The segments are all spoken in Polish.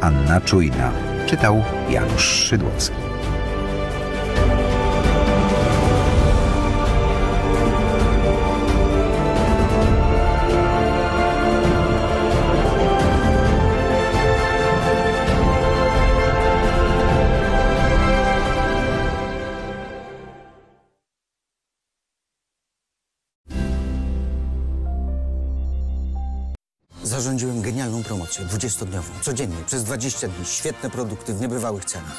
Anna Czujna. Czytał Janusz Szydłowski. Zarządziłem genialną promocję, 20-dniową, codziennie, przez 20 dni. Świetne produkty w niebywałych cenach.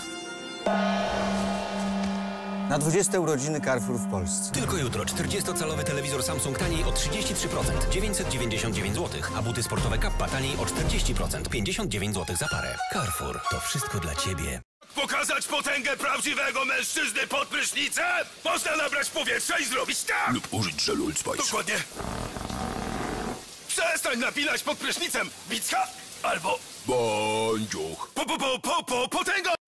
Na 20 urodziny Carrefour w Polsce. Tylko jutro 40-calowy telewizor Samsung taniej o 33%, 999 zł, a buty sportowe Kappa taniej o 40%, 59 zł za parę. Carrefour, to wszystko dla Ciebie. Pokazać potęgę prawdziwego mężczyzny pod prysznicem? Można nabrać powietrza i zrobić tak! Lub użyć żelu Old Spice. Dokładnie. Przestań napinać pod prysznicem, Bicka! Albo... Bądźuch. Potęga!